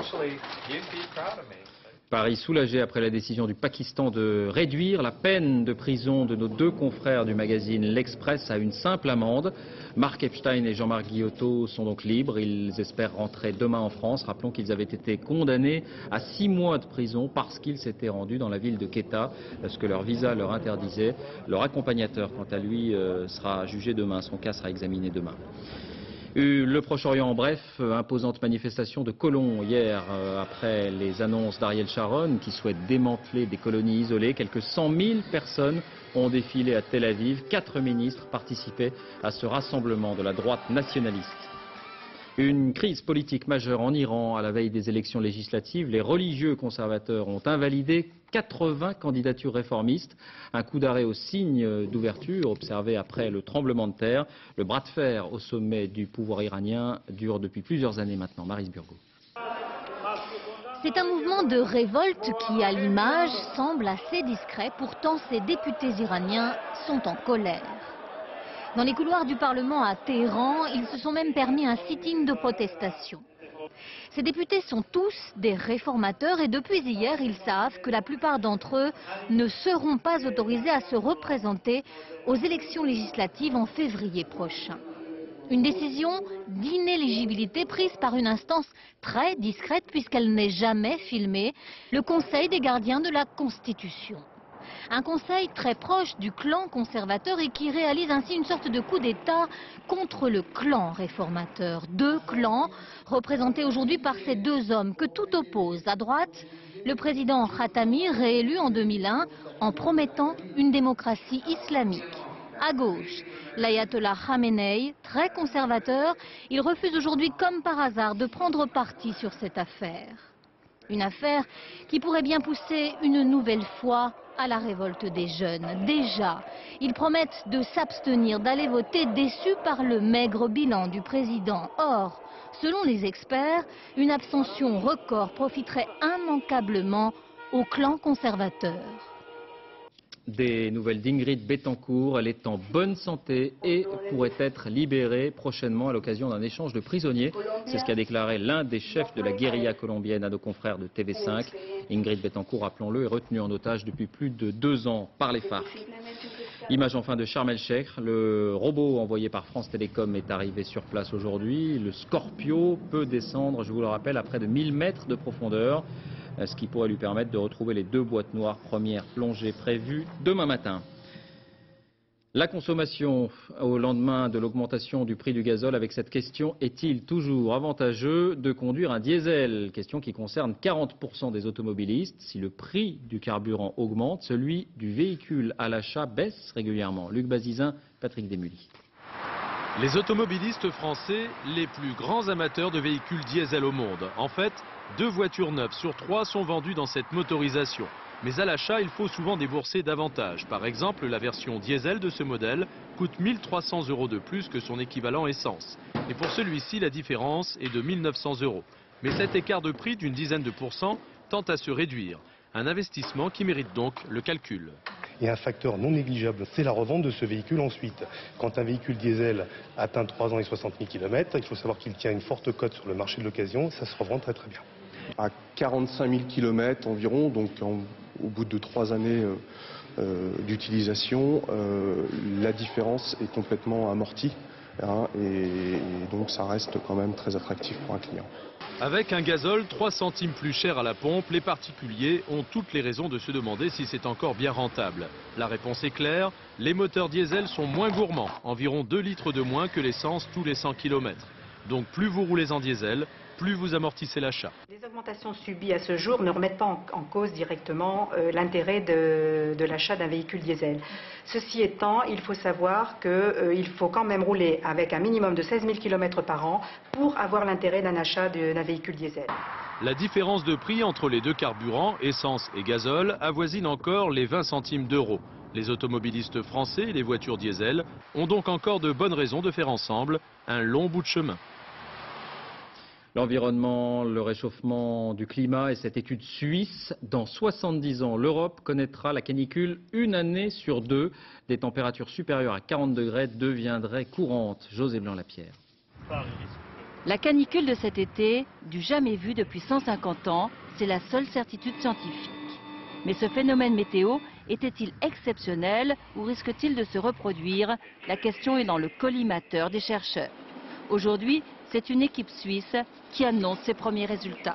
Paris soulagé après la décision du Pakistan de réduire la peine de prison de nos deux confrères du magazine L'Express à une simple amende. Marc Epstein et Jean-Marc Guillotot sont donc libres. Ils espèrent rentrer demain en France. Rappelons qu'ils avaient été condamnés à six mois de prison parce qu'ils s'étaient rendus dans la ville de Quetta, ce que leur visa leur interdisait. Leur accompagnateur, quant à lui, sera jugé demain. Son cas sera examiné demain. Le Proche-Orient en bref, imposante manifestation de colons hier euh, après les annonces d'Ariel Sharon qui souhaite démanteler des colonies isolées. Quelques cent mille personnes ont défilé à Tel Aviv. Quatre ministres participaient à ce rassemblement de la droite nationaliste. Une crise politique majeure en Iran à la veille des élections législatives. Les religieux conservateurs ont invalidé quatre-vingts candidatures réformistes. Un coup d'arrêt au signe d'ouverture observé après le tremblement de terre. Le bras de fer au sommet du pouvoir iranien dure depuis plusieurs années maintenant. Maryse Burgot. C'est un mouvement de révolte qui, à l'image, semble assez discret. Pourtant, ces députés iraniens sont en colère. Dans les couloirs du Parlement à Téhéran, ils se sont même permis un sitting de protestation. Ces députés sont tous des réformateurs et depuis hier, ils savent que la plupart d'entre eux ne seront pas autorisés à se représenter aux élections législatives en février prochain. Une décision d'inéligibilité prise par une instance très discrète puisqu'elle n'est jamais filmée, le Conseil des gardiens de la Constitution. Un conseil très proche du clan conservateur et qui réalise ainsi une sorte de coup d'État contre le clan réformateur. Deux clans représentés aujourd'hui par ces deux hommes que tout oppose. À droite, le président Khatami, réélu en deux mille un en promettant une démocratie islamique. À gauche, l'ayatollah Khamenei, très conservateur, il refuse aujourd'hui comme par hasard de prendre parti sur cette affaire. Une affaire qui pourrait bien pousser une nouvelle fois à la révolte des jeunes. Déjà, ils promettent de s'abstenir d'aller voter déçus par le maigre bilan du président. Or, selon les experts, une abstention record profiterait immanquablement au clan conservateur. Des nouvelles d'Ingrid Betancourt, elle est en bonne santé et pourrait être libérée prochainement à l'occasion d'un échange de prisonniers. C'est ce qu'a déclaré l'un des chefs de la guérilla colombienne à nos confrères de T V cinq. Ingrid Betancourt, rappelons-le, est retenue en otage depuis plus de deux ans par les FARC. Image enfin de Sharm el-Sheikh. Le robot envoyé par France Télécom est arrivé sur place aujourd'hui. Le Scorpio peut descendre, je vous le rappelle, à près de mille mètres de profondeur, ce qui pourrait lui permettre de retrouver les deux boîtes noires premières plongées prévues demain matin. La consommation au lendemain de l'augmentation du prix du gazole avec cette question, est-il toujours avantageux de conduire un diesel? Question qui concerne quarante pour cent des automobilistes. Si le prix du carburant augmente, celui du véhicule à l'achat baisse régulièrement. Luc Bazizin, Patrick Desmully. Les automobilistes français, les plus grands amateurs de véhicules diesel au monde. En fait, deux voitures neuves sur trois sont vendues dans cette motorisation. Mais à l'achat, il faut souvent débourser davantage. Par exemple, la version diesel de ce modèle coûte mille trois cents euros de plus que son équivalent essence. Et pour celui-ci, la différence est de mille neuf cents euros. Mais cet écart de prix d'une dizaine de pourcents tend à se réduire. Un investissement qui mérite donc le calcul. Et un facteur non négligeable, c'est la revente de ce véhicule ensuite. Quand un véhicule diesel atteint trois ans et soixante mille kilomètres, il faut savoir qu'il tient une forte cote sur le marché de l'occasion, ça se revend très très bien. À quarante-cinq mille kilomètres environ, donc en, au bout de trois années euh, euh, d'utilisation, euh, la différence est complètement amortie hein, et, et donc ça reste quand même très attractif pour un client. Avec un gazole trois centimes plus cher à la pompe, les particuliers ont toutes les raisons de se demander si c'est encore bien rentable. La réponse est claire, les moteurs diesel sont moins gourmands, environ deux litres de moins que l'essence tous les cent kilomètres. Donc plus vous roulez en diesel, plus vous amortissez l'achat. Les augmentations subies à ce jour ne remettent pas en, en cause directement euh, l'intérêt de, de l'achat d'un véhicule diesel. Ceci étant, il faut savoir qu'il euh, faut quand même rouler avec un minimum de seize mille kilomètres par an pour avoir l'intérêt d'un achat d'un véhicule diesel. La différence de prix entre les deux carburants, essence et gazole, avoisine encore les vingt centimes d'euros. Les automobilistes français et les voitures diesel ont donc encore de bonnes raisons de faire ensemble un long bout de chemin. L'environnement, le réchauffement du climat et cette étude suisse, dans soixante-dix ans, l'Europe connaîtra la canicule une année sur deux. Des températures supérieures à quarante degrés deviendraient courantes. José Blanc-Lapierre. La canicule de cet été, du jamais vu depuis cent cinquante ans, c'est la seule certitude scientifique. Mais ce phénomène météo était-il exceptionnel ou risque-t-il de se reproduire? La question est dans le collimateur des chercheurs. Aujourd'hui, c'est une équipe suisse qui annonce ses premiers résultats.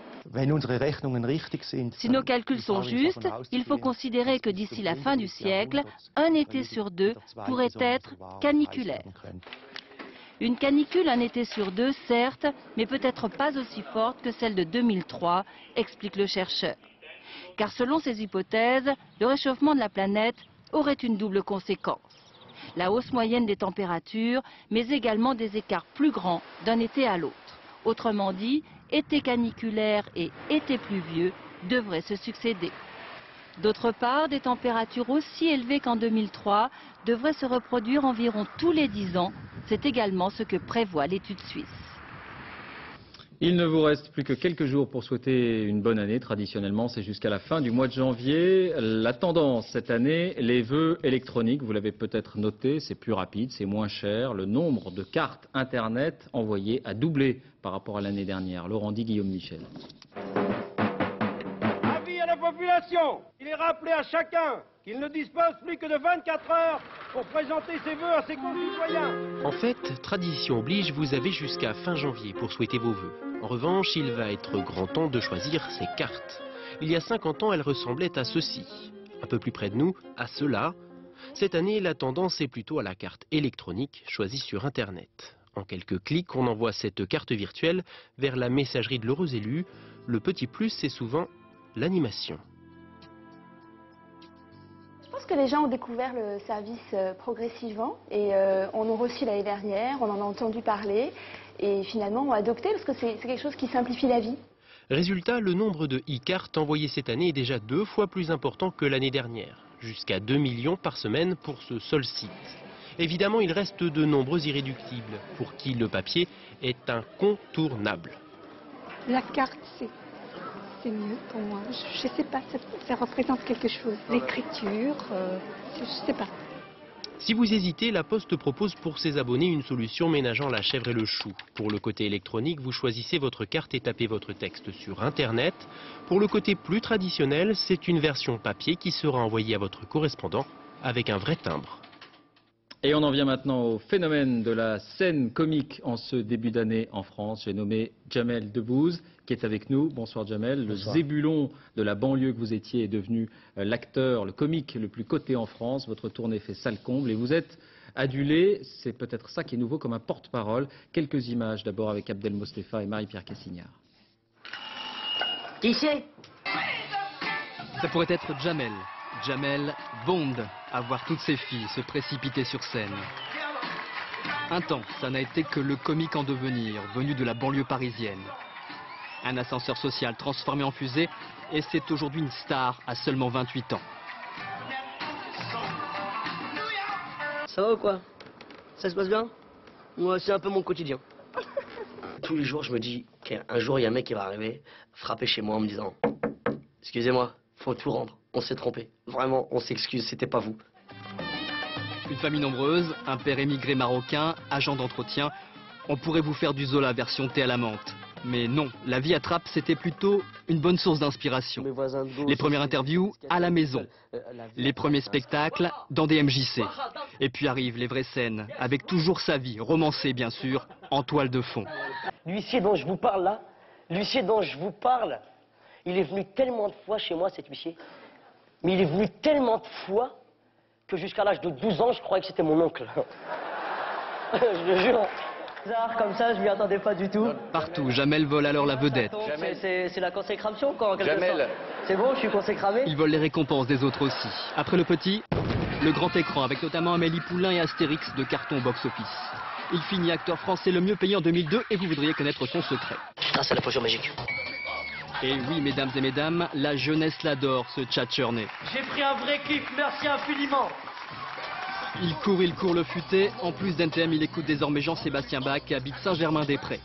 Si nos calculs sont justes, il faut considérer que d'ici la fin du siècle, un été sur deux pourrait être caniculaire. Une canicule un été sur deux, certes, mais peut-être pas aussi forte que celle de deux mille trois, explique le chercheur. Car selon ses hypothèses, le réchauffement de la planète aurait une double conséquence. La hausse moyenne des températures, mais également des écarts plus grands d'un été à l'autre. Autrement dit, été caniculaire et été pluvieux devraient se succéder. D'autre part, des températures aussi élevées qu'en deux mille trois devraient se reproduire environ tous les dix ans. C'est également ce que prévoit l'étude suisse. Il ne vous reste plus que quelques jours pour souhaiter une bonne année. Traditionnellement, c'est jusqu'à la fin du mois de janvier. La tendance cette année, les vœux électroniques, vous l'avez peut-être noté, c'est plus rapide, c'est moins cher. Le nombre de cartes Internet envoyées a doublé par rapport à l'année dernière. Laurent Di, Guillaume Michel. Avis à la population, il est rappelé à chacun qu'il ne dispose plus que de vingt-quatre heures pour présenter ses vœux à ses concitoyens. En fait, tradition oblige, vous avez jusqu'à fin janvier pour souhaiter vos vœux. En revanche, il va être grand temps de choisir ses cartes. Il y a cinquante ans, elles ressemblaient à ceci. Un peu plus près de nous, à cela. Cette année, la tendance est plutôt à la carte électronique choisie sur Internet. En quelques clics, on envoie cette carte virtuelle vers la messagerie de l'heureux élu. Le petit plus, c'est souvent l'animation. Je pense que les gens ont découvert le service progressivement et euh, on en a reçu l'année dernière, on en a entendu parler et finalement ont adopté parce que c'est quelque chose qui simplifie la vie. Résultat, le nombre de e-cartes envoyées cette année est déjà deux fois plus important que l'année dernière, jusqu'à deux millions par semaine pour ce seul site. Évidemment, il reste de nombreux irréductibles pour qui le papier est incontournable. La carte, c'est... C'est mieux pour moi. Je ne sais pas, ça, ça représente quelque chose. L'écriture, euh, je ne sais pas. Si vous hésitez, la Poste propose pour ses abonnés une solution ménageant la chèvre et le chou. Pour le côté électronique, vous choisissez votre carte et tapez votre texte sur Internet. Pour le côté plus traditionnel, c'est une version papier qui sera envoyée à votre correspondant avec un vrai timbre. Et on en vient maintenant au phénomène de la scène comique en ce début d'année en France. J'ai nommé Jamel Debbouze qui est avec nous. Bonsoir Jamel. Bonsoir. Le zébulon de la banlieue que vous étiez est devenu l'acteur, le comique le plus coté en France. Votre tournée fait salle comble et vous êtes adulé. C'est peut-être ça qui est nouveau comme un porte-parole. Quelques images d'abord avec Abdel Mostefa et Marie-Pierre Cassignard. Qui c'est? Ça pourrait être Jamel. Jamel Bond, à voir toutes ces filles se précipiter sur scène. Un temps, ça n'a été que le comique en devenir, venu de la banlieue parisienne. Un ascenseur social transformé en fusée, et c'est aujourd'hui une star à seulement vingt-huit ans. Ça va ou quoi? Ça se passe bien? Moi, c'est un peu mon quotidien. Tous les jours, je me dis qu'un jour, il y a un mec qui va arriver, frapper chez moi en me disant « Excusez-moi, faut tout rendre. On s'est trompé. Vraiment, on s'excuse, c'était pas vous. » Une famille nombreuse, un père émigré marocain, agent d'entretien. On pourrait vous faire du Zola version thé à la menthe. Mais non, la vie à Trappes, c'était plutôt une bonne source d'inspiration. Les premières interviews à la maison. Les premiers spectacles dans des M J C. Et puis arrivent les vraies scènes, avec toujours sa vie, romancée bien sûr, en toile de fond. L'huissier dont je vous parle là, l'huissier dont je vous parle, il est venu tellement de fois chez moi, cet huissier. Mais il est venu tellement de fois que jusqu'à l'âge de douze ans, je croyais que c'était mon oncle. Je le jure. Bizarre comme ça, je m'y attendais pas du tout. Partout, Jamel vole alors la vedette. C'est la consécration, quoi, en quelque sorte. C'est bon, je suis consécramé. Il vole les récompenses des autres aussi. Après le petit, le grand écran, avec notamment Amélie Poulain et Astérix de carton au box-office. Il finit acteur français le mieux payé en deux mille deux et vous voudriez connaître son secret. Grâce à la potion magique. Et oui, mesdames et mesdames, la jeunesse l'adore, ce tchatcherné. J'ai pris un vrai kiff, merci infiniment. Il court, il court le futé. En plus d'N T M, il écoute désormais Jean-Sébastien Bach qui habite Saint-Germain-des-Prés.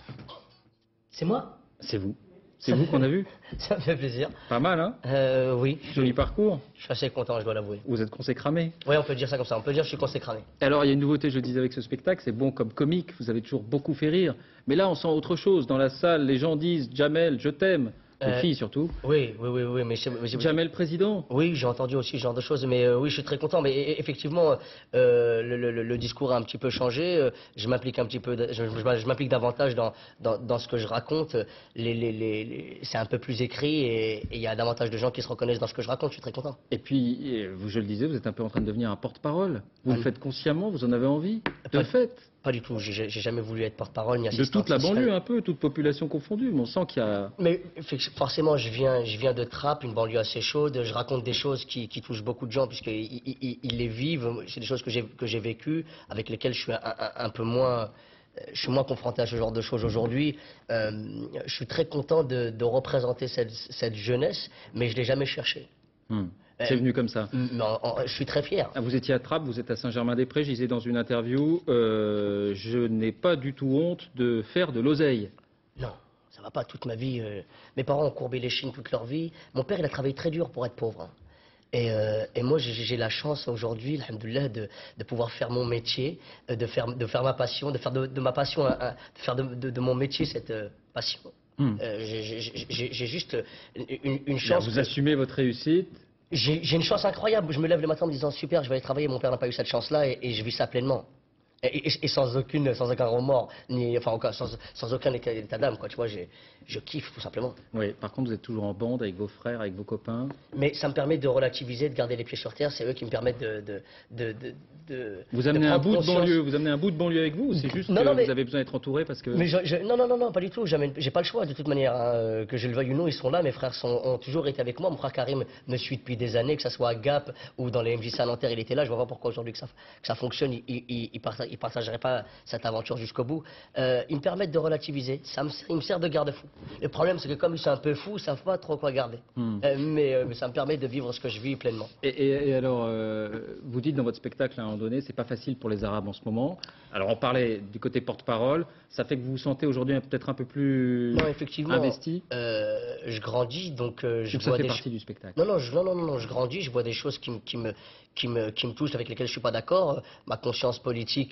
C'est moi? C'est vous. C'est vous qu'on a vu? Ça me fait plaisir. Pas mal, hein? Euh, oui. Joli parcours. Je suis assez content, je dois l'avouer. Vous êtes consécramé? Oui, on peut dire ça comme ça. On peut dire que je suis consécramé. Alors, il y a une nouveauté, je le disais avec ce spectacle, c'est bon comme comique, vous avez toujours beaucoup fait rire. Mais là, on sent autre chose. Dans la salle, les gens disent « Jamel, je t'aime ». Les euh, filles surtout. Oui, oui, oui, oui. Mais Jamel président. Oui, j'ai entendu aussi ce genre de choses, mais euh, oui, je suis très content. Mais effectivement, euh, le, le, le discours a un petit peu changé. Je m'implique un petit peu, je, je, je m'implique davantage dans, dans, dans ce que je raconte. Les, les, les, les, c'est un peu plus écrit et il y a davantage de gens qui se reconnaissent dans ce que je raconte. Je suis très content. Et puis, vous, je le disais, vous êtes un peu en train de devenir un porte-parole. Vous ah, le faites consciemment, vous en avez envie. De fait. Pas du tout, j'ai jamais voulu être porte-parole ni assistant. De toute la banlieue un peu, toute population confondue, mais on sent qu'il y a... Mais forcément, je viens, je viens de Trappes, une banlieue assez chaude, je raconte des choses qui, qui touchent beaucoup de gens puisqu'ils ils, ils les vivent, c'est des choses que j'ai vécues, avec lesquelles je suis un, un, un peu moins... Je suis moins confronté à ce genre de choses aujourd'hui. Euh, je suis très content de, de représenter cette, cette jeunesse, mais je ne l'ai jamais cherché. Hmm. C'est venu comme ça. Non, je suis très fier. Ah, vous étiez à Trappes, vous êtes à Saint-Germain-des-Prés. Je disais dans une interview, euh, je n'ai pas du tout honte de faire de l'oseille. Non, ça va pas toute ma vie. Euh, mes parents ont courbé les chines toute leur vie. Mon père, il a travaillé très dur pour être pauvre. Hein. Et, euh, et moi, j'ai la chance aujourd'hui, alhamdoulilah, de, de pouvoir faire mon métier, de faire, de faire ma passion, de faire de, de ma passion, un, de faire de, de, de mon métier cette euh, passion. Hmm. Euh, j'ai juste une, une chance. Là, vous que... assumez votre réussite. J'ai une chance incroyable. Je me lève le matin en me disant super, je vais aller travailler. Mon père n'a pas eu cette chance-là et, et je vis ça pleinement. Et, et, et sans, aucune, sans aucun remords, ni, enfin, sans, sans aucun état d'âme, quoi. Tu vois, je kiffe tout simplement. Oui, par contre, vous êtes toujours en bande avec vos frères, avec vos copains. Mais ça me permet de relativiser, de garder les pieds sur terre. C'est eux qui me permettent de. de, de, de, de vous amenez de un bout conscience. de banlieue. Vous amenez un bout de banlieue avec vous ou c'est juste non, que non, mais, vous avez besoin d'être entouré parce que. Mais je, je, non, non, non, non, pas du tout. J'ai pas le choix de toute manière. Hein, que je le veuille ou non, ils sont là. Mes frères sont, ont toujours été avec moi. Mon frère Karim me suit depuis des années, que ce soit à Gap ou dans les M J C à Nanterre, il était là. Je vois pas pourquoi aujourd'hui que ça, que ça fonctionne. Il, il, il, partage, il partagerait pas cette aventure jusqu'au bout. Euh, ils me permettent de relativiser. Ça me, il me sert de garde-fou. Le problème, c'est que comme ils sont un peu fous, ils savent pas trop quoi garder. Hmm. Euh, mais, euh, mais ça me permet de vivre ce que je vis pleinement. Et, et, et alors, euh, vous dites dans votre spectacle à un moment donné, c'est pas facile pour les Arabes en ce moment. Alors, on parlait du côté porte-parole. Ça fait que vous vous sentez aujourd'hui peut-être un peu plus non, effectivement, investi. Euh, je grandis, donc euh, je donc vois ça fait des partie du spectacle. Non, non, je, non, non, non, je grandis, je vois des choses qui, qui me, qui me, qui me touchent, avec lesquelles je suis pas d'accord. Ma conscience politique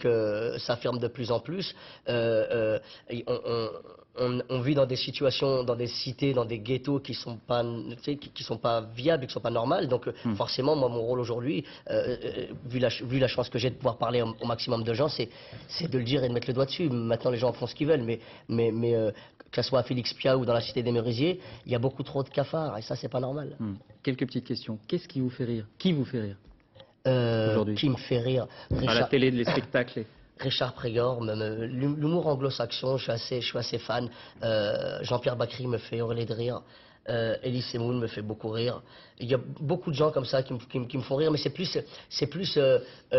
euh, s'affirme de plus en plus. Euh, euh, on, on, on, on vit dans des situations, dans des cités, dans des ghettos qui sont pas, tu sais, qui, qui sont pas viables, qui sont pas normales. Donc hmm. forcément, moi, mon rôle aujourd'hui, euh, euh, vu, la, vu la chance que j'ai de pouvoir parler au, au maximum de gens, c'est de le dire et de mettre le doigt dessus. Maintenant, les gens font ce qu'ils veulent, mais, mais, mais euh, que ce soit à Félix Piat ou dans la cité des Merisiers, il y a beaucoup trop de cafards et ça, c'est pas normal. Hmm. Quelques petites questions. Qu'est-ce qui vous fait rire? Qui vous fait rire euh, aujourd'hui? Qui me fait rire? Richard... À la télé, les spectacles. Richard Prégor, l'humour anglo-saxon, je suis assez, je suis assez fan. Euh, Jean-Pierre Bacry me fait hurler de rire. Euh, Elie Semoun me fait beaucoup rire. Il y a beaucoup de gens comme ça qui, qui, qui me font rire, mais c'est plus, c'est plus, euh,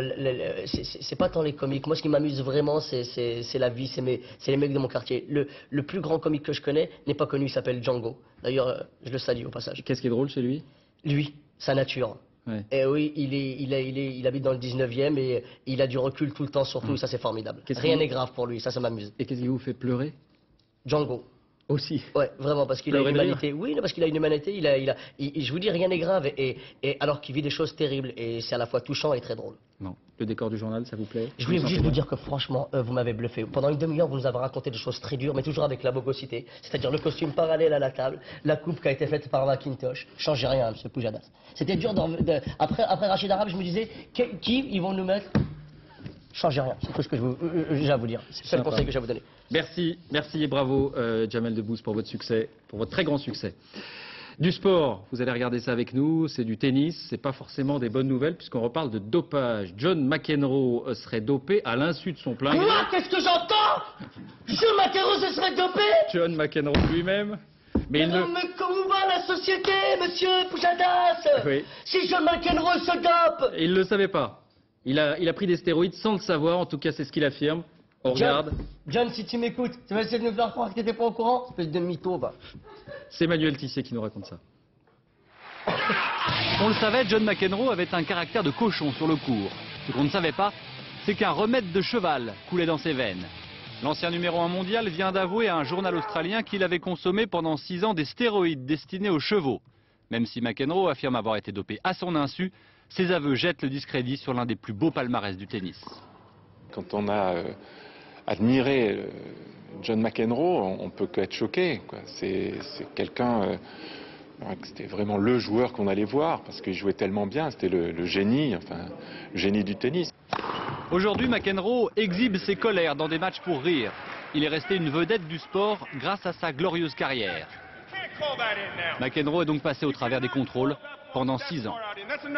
c'est pas tant les comiques. Moi, ce qui m'amuse vraiment, c'est la vie, c'est les mecs de mon quartier. Le, le plus grand comique que je connais n'est pas connu, il s'appelle Django. D'ailleurs, euh, je le salue au passage. Qu'est-ce qui est drôle chez lui? Lui, sa nature. Ouais. Et oui, il, est, il, est, il, est, il habite dans le dix-neuvième et il a du recul tout le temps sur tout, mmh. et ça c'est formidable. Rien n'est grave pour lui, ça, ça m'amuse. Et qu'est-ce qui vous fait pleurer? Django. Aussi. Ouais, vraiment, parce qu'il a une humanité. Oui, parce qu'il a une humanité, il a, il a, il, je vous dis, rien n'est grave, et, et alors qu'il vit des choses terribles, et c'est à la fois touchant et très drôle. Non. Le décor du journal, ça vous plaît? Je voulais juste vous dire que franchement, euh, vous m'avez bluffé. Pendant une demi-heure, vous nous avez raconté des choses très dures, mais toujours avec la bogosité. C'est-à-dire le costume parallèle à la table, la coupe qui a été faite par Macintosh. Changez rien, M. Pujadas. C'était dur. De, de, après, après Rachid Arabe, je me disais, qui, qui ils vont nous mettre? Changez rien, c'est tout ce que j'ai à vous dire. C'est le seul conseil que j'ai à vous donner. Merci, merci et bravo euh, Jamel Debbouze pour votre succès, pour votre très grand succès. Du sport, vous allez regarder ça avec nous, c'est du tennis, c'est pas forcément des bonnes nouvelles puisqu'on reparle de dopage. John McEnroe serait dopé à l'insu de son plein gré. Quoi? Qu'est-ce que j'entends? John McEnroe se serait dopé? John McEnroe lui-même. Mais, mais, il ne... mais comment va la société, monsieur Pujadas? Oui. Si John McEnroe se dope? Il ne le savait pas. Il a, il a pris des stéroïdes sans le savoir, en tout cas c'est ce qu'il affirme. On regarde. John, si tu m'écoutes, tu vas essayer de nous faire croire que tu n'étais pas au courant? Espèce de mytho, va. C'est Manuel Tissier qui nous raconte ça. On le savait, John McEnroe avait un caractère de cochon sur le court. Ce qu'on ne savait pas, c'est qu'un remède de cheval coulait dans ses veines. L'ancien numéro un mondial vient d'avouer à un journal australien qu'il avait consommé pendant six ans des stéroïdes destinés aux chevaux. Même si McEnroe affirme avoir été dopé à son insu, ces aveux jettent le discrédit sur l'un des plus beaux palmarès du tennis. Quand on a euh, admiré euh, John McEnroe, on, on peut qu'être choqué. C'est quelqu'un, euh, c'était vraiment le joueur qu'on allait voir parce qu'il jouait tellement bien, c'était le, le génie, enfin, le génie du tennis. Aujourd'hui, McEnroe exhibe ses colères dans des matchs pour rire. Il est resté une vedette du sport grâce à sa glorieuse carrière. McEnroe est donc passé au travers des contrôles pendant six ans.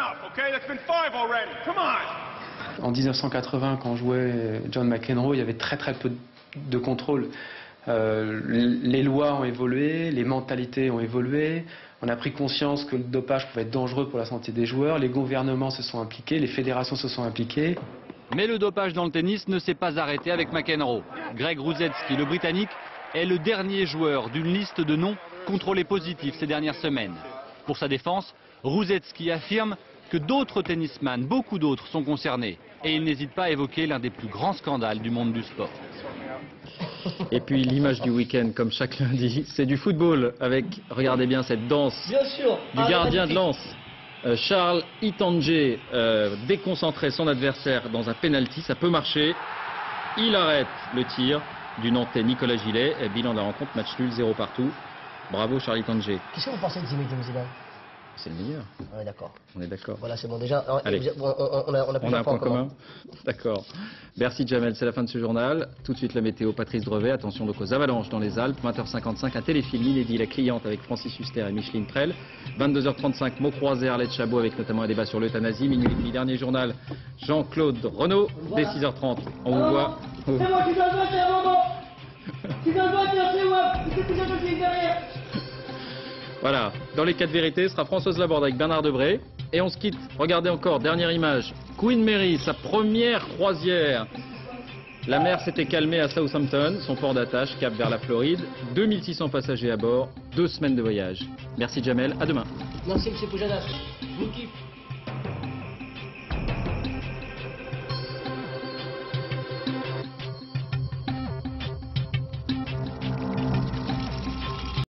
En mille neuf cent quatre-vingts, quand jouait John McEnroe, il y avait très très peu de contrôle. Euh, les lois ont évolué, les mentalités ont évolué. On a pris conscience que le dopage pouvait être dangereux pour la santé des joueurs. Les gouvernements se sont impliqués, les fédérations se sont impliquées. Mais le dopage dans le tennis ne s'est pas arrêté avec McEnroe. Greg Rusedski, le Britannique, est le dernier joueur d'une liste de noms contrôlés positifs ces dernières semaines. Pour sa défense, Rusedski affirme que d'autres tennisman, beaucoup d'autres, sont concernés. Et il n'hésite pas à évoquer l'un des plus grands scandales du monde du sport. Et puis l'image du week-end, comme chaque lundi, c'est du football avec, regardez bien cette danse bien sûr. du ah, gardien de lance. Euh, Charles Itandje euh, déconcentrait son adversaire dans un penalty, ça peut marcher. Il arrête le tir du Nantais Nicolas Gillet. Et bilan de la rencontre, match nul, zéro partout. Bravo Charles Itandje. Qu'est-ce que vous pensez de Zinedine Zidane? C'est le meilleur. On est d'accord. On est d'accord. Voilà, c'est bon déjà. Allez. On, on, on a, on a, on a un point commun. D'accord. Merci Jamel, c'est la fin de ce journal. Tout de suite la météo, Patrice Drevet. Attention donc aux avalanches dans les Alpes. vingt heures cinquante-cinq, un téléfilm inédit, La Cliente avec Francis Huster et Micheline Prel. vingt-deux heures trente-cinq, mots croisés, Arlette Chabot avec notamment un débat sur l'euthanasie. Minuit et demi, dernier journal, Jean-Claude Renaud. Dès six heures trente, on vous voit. C'est moi qui dois le voter à un moment. Qui dois le voter, c'est moi. C'est déjà qui est derrière. Voilà, dans les quatre vérités, ce sera Françoise Laborde avec Bernard Debré. Et on se quitte, regardez encore, dernière image, Queen Mary, sa première croisière. La mer s'était calmée à Southampton, son port d'attache, cap vers la Floride. deux mille six cents passagers à bord, deux semaines de voyage. Merci Jamel, à demain. Merci M. Pujadas, je vous kiffe.